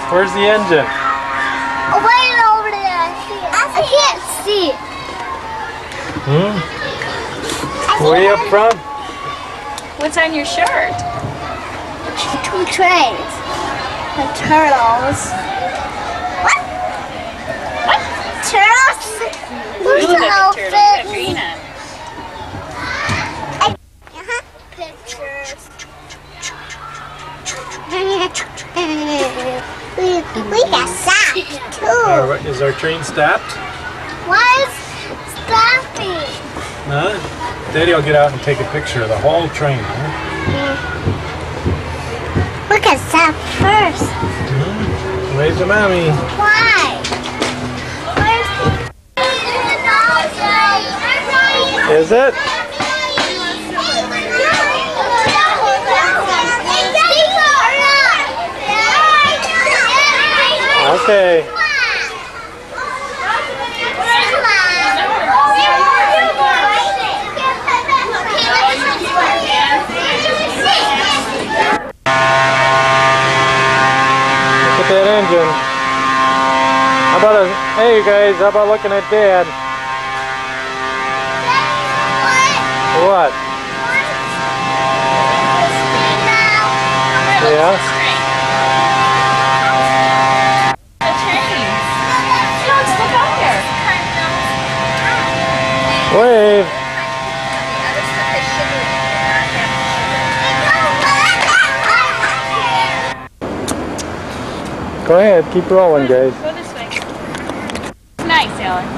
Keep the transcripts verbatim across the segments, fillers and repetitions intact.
Where's the engine? Oh, way over there. I see it. I can't see it. Hmm? Way up front? What's on your shirt? Two trains. The turtles. What? What? Turtles? You Who's look the like a turtle. You got outfit? green on. Uh-huh. Pictures. we, we got stopped too. All right, is our train stopped? Why is stopping? Huh? Daddy will get out and take a picture of the whole train. Huh? We can stop first. Hmm? Wave to mommy. Why? Is it? Okay. Look at that engine. How about a, hey you guys, how about looking at Dad? What? Yeah? The train. Alex, look out there. Wave. Go ahead, keep rolling, guys. Go this way. Nice, Alex.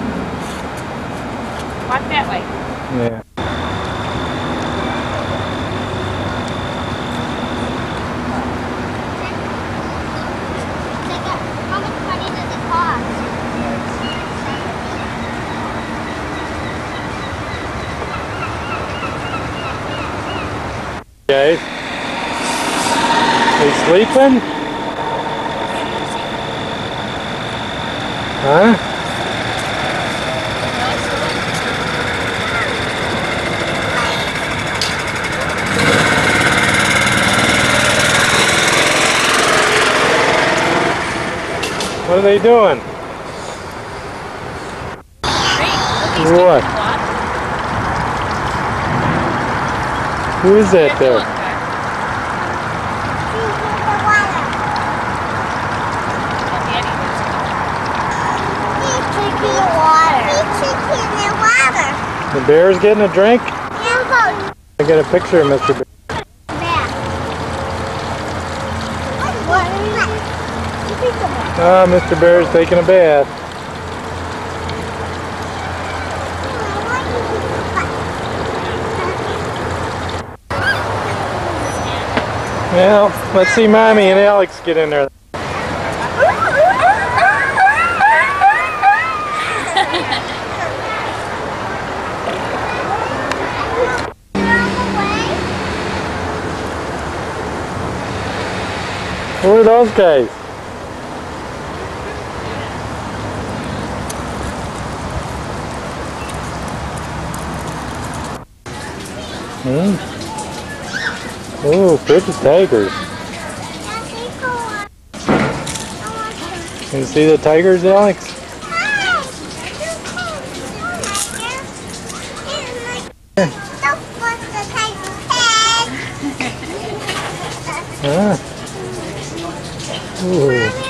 Walk that way. Yeah. How much money does it cost? Guys. Are you sleeping? Huh? What are they doing? What? Who is that there? The bear's getting a drink? I got a picture of Mister Bear. Ah, Mister Bear's taking a bath. Well, let's see Mommy and Alex get in there. Who are those guys? Hmm. Ooh, pretty tigers. Can you see the tigers, Alex? Ah. Ooh.